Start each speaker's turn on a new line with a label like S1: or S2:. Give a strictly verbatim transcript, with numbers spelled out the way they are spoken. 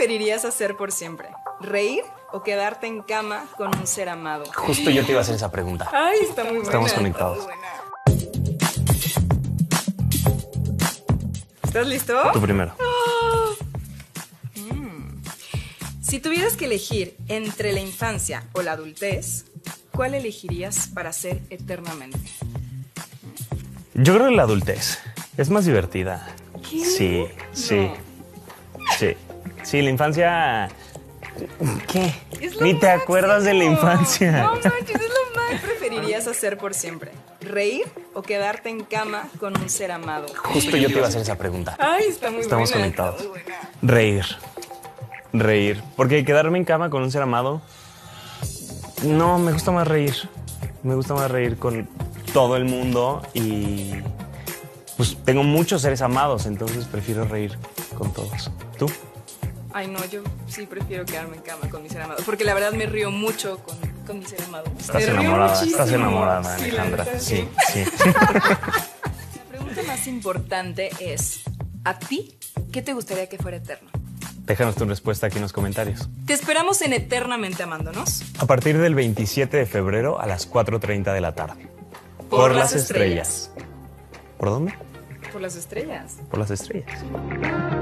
S1: preferirías hacer por siempre? ¿Reír o quedarte en cama con un ser amado?
S2: Justo yo te iba a hacer esa pregunta.
S1: Ay, está muy buena.
S2: Estamos conectados.
S1: Está muy buena. ¿Estás listo?
S2: Tú primero.
S1: Mm. Si tuvieras que elegir entre la infancia o la adultez, ¿cuál elegirías para ser eternamente?
S2: Yo creo que la adultez es más divertida.
S1: ¿Qué?
S2: Sí, sí,
S1: No.
S2: sí. Sí, la infancia... ¿Qué?
S1: Es lo
S2: Ni te
S1: máximo.
S2: acuerdas de la infancia.
S1: No manches, es lo más. ¿Qué preferirías hacer por siempre? ¿Reír o quedarte en cama con un ser amado?
S2: Justo yo te iba a hacer esa pregunta.
S1: Ay, está muy
S2: Estamos
S1: buena.
S2: conectados.
S1: Está muy buena.
S2: Reír. Reír. Porque quedarme en cama con un ser amado... No, me gusta más reír. Me gusta más reír con todo el mundo y... Pues tengo muchos seres amados, entonces prefiero reír con todos. ¿Tú?
S1: Ay, no, yo sí prefiero quedarme en cama con mi ser amado. Porque la verdad me río mucho con, con mi ser amado.
S2: Estás
S1: Me río
S2: enamorada,
S1: muchísimo.
S2: estás enamorada,
S1: Sí, la
S2: Alejandra.
S1: neta,
S2: Sí, sí.
S1: La pregunta más importante es, ¿a ti qué te gustaría que fuera eterno?
S2: Déjanos tu respuesta aquí en los comentarios.
S1: Te esperamos en Eternamente Amándonos.
S2: A partir del veintisiete de febrero a las cuatro treinta de la tarde.
S1: Por las estrellas.
S2: ¿Por dónde?
S1: Por las estrellas.
S2: Por las estrellas.